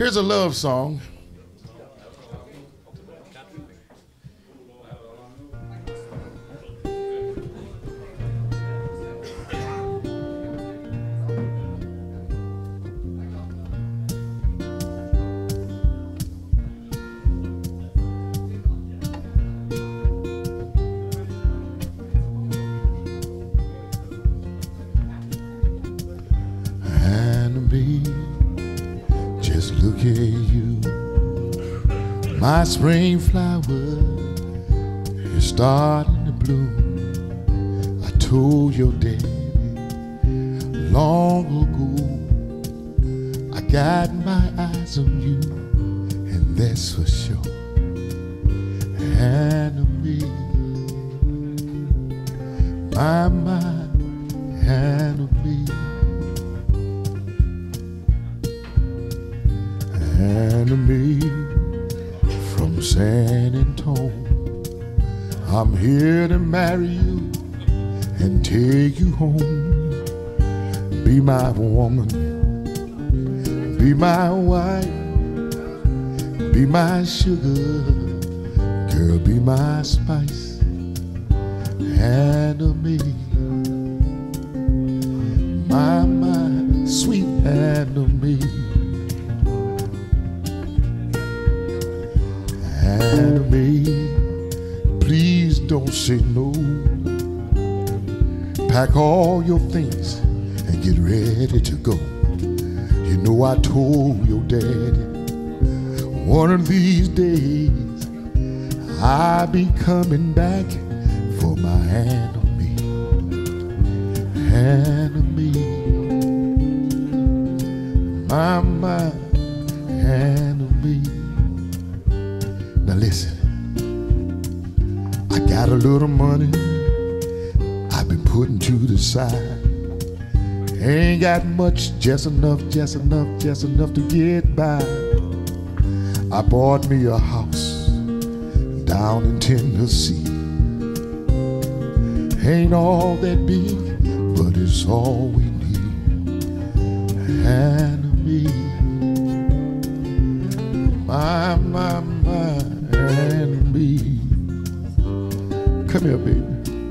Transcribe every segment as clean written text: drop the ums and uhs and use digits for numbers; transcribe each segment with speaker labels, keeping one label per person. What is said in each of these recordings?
Speaker 1: Here's a love song. Just look at you, my spring flower is starting to bloom. I told your daddy long ago I got my eyes on you, and that's for sure. Anna-Mae, my Anna-Mae. Anna-Mae from San Antonio, I'm here to marry you and take you home. Be my woman, be my wife, be my sugar, girl, be my spice. Anna-Mae, my sweet Anna-Mae. Anna-Mae, please don't say no. Pack all your things and get ready to go. You know I told your daddy one of these days I'll be coming back for my Anna-Mae. Anna-Mae, my Anna-Mae. Now listen, I got a little money I've been putting to the side. Ain't got much, just enough to get by. I bought me a house down in Tennessee. Ain't all that big, but it's all we need. Anna-Mae, my Anna-Mae. Come here, baby.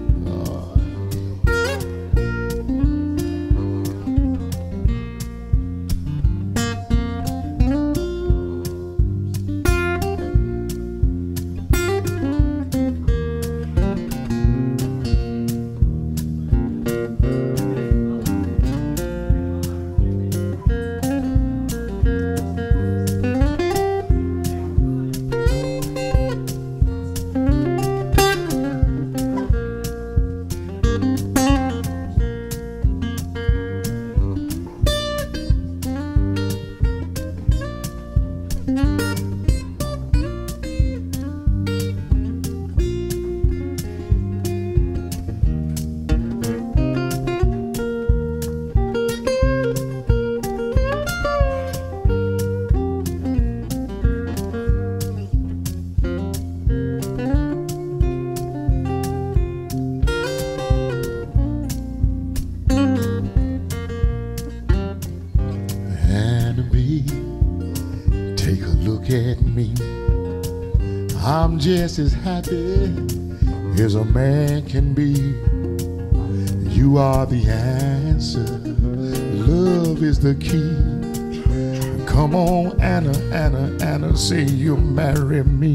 Speaker 1: Take a look at me. I'm just as happy as a man can be. You are the answer, love is the key. Come on, Anna, say you'll marry me.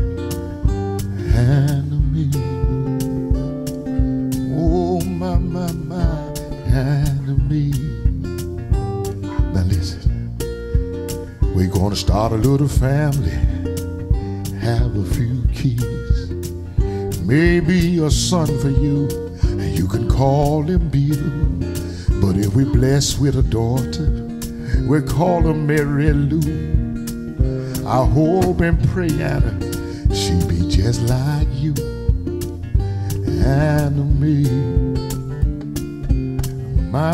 Speaker 1: Anna-Mae, oh my Anna-Mae. Now listen, we're gonna start a little family, have a few kids, maybe a son for you, and you can call him Bill. But if we're blessed with a daughter, we call her Mary Lou. I hope and pray, Anna, she be just like you. Anna-Mae, my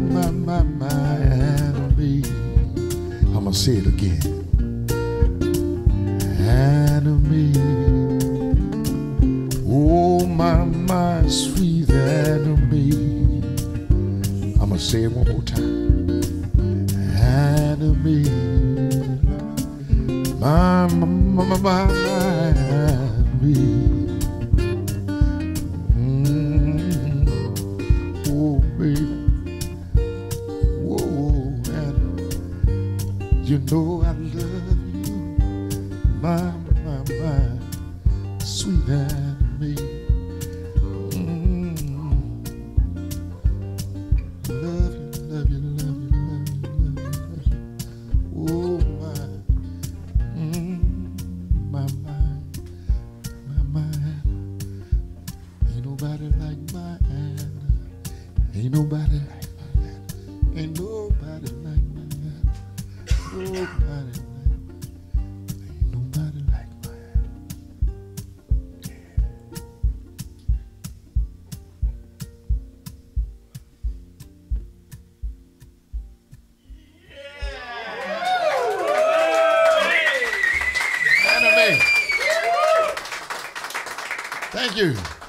Speaker 1: Anna-Mae. I'ma say it again. Anna-Mae, oh my sweet Anna-Mae. I'ma say it one more time. Anna-Mae, my, me. Oh, baby. Whoa, and you know I love you, my, sweet and me. Love you, love you, love you, love you, love you, love you. Oh, my, ain't nobody like my Anna. Ain't nobody like my Anna. Ain't nobody like my Anna. Nobody like, ain't nobody like my Anna. Yeah. Anna Mae. Thank you.